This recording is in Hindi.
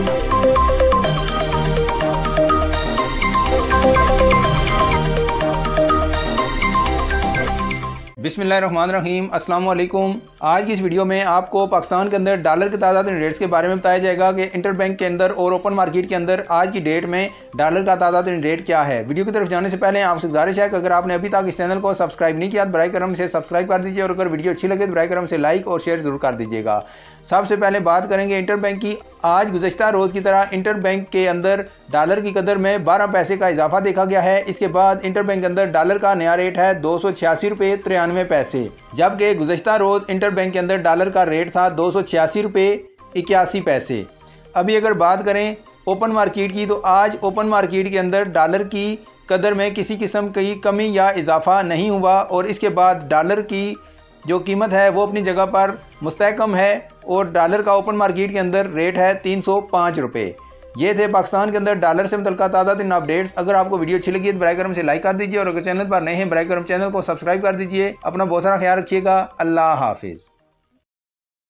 बिस्मिल्लाहिर्रहमानिर्रहीम, अस्सलाम वालेकुम। आज की इस वीडियो में आपको पाकिस्तान के अंदर डॉलर के ताज़ा तरीन रेट्स के बारे में बताया जाएगा कि इंटरबैंक के अंदर और ओपन मार्केट के अंदर आज की डेट में डॉलर का ताज़ा तरीन रेट क्या है। वीडियो की तरफ जाने से पहले आपसे गुजारिश है कि अगर आपने अभी तक इस चैनल को सब्सक्राइब नहीं किया तो बराए करम से सब्सक्राइब कर दीजिए, और अगर वीडियो अच्छी लगे तो बराए करम से लाइक और शेयर जरूर कर दीजिएगा। सबसे पहले बात करेंगे इंटरबैंक की। आज गुज़श्ता रोज़ की तरह इंटरबैंक के अंदर डॉलर की कदर में 12 पैसे का इजाफा देखा गया है। इसके बाद इंटरबैंक के अंदर डॉलर का नया रेट है 286 रुपये 93 पैसे, जबकि गुज़श्ता रोज़ इंटरबैंक के अंदर डॉलर का रेट था 286 रुपये 81 पैसे। अभी अगर बात करें ओपन मार्केट की, तो आज ओपन मार्केट के अंदर डॉलर की कदर में किसी किस्म की कमी या इजाफा नहीं हुआ, और इसके बाद डॉलर की जो कीमत है वो अपनी जगह पर मुस्तहकम है, और डॉलर का ओपन मार्केट के अंदर रेट है 305 रुपये। ये थे पाकिस्तान के अंदर डॉलर से मुतल्लिक़ ताज़ा तरीन अपडेट्स। अगर आपको वीडियो अच्छी लगी तो बराए करम से लाइक कर दीजिए, और अगर चैनल पर नए हैं बराए करम चैनल को सब्सक्राइब कर दीजिए। अपना बहुत सारा ख्याल रखिएगा। अल्लाह हाफिज़।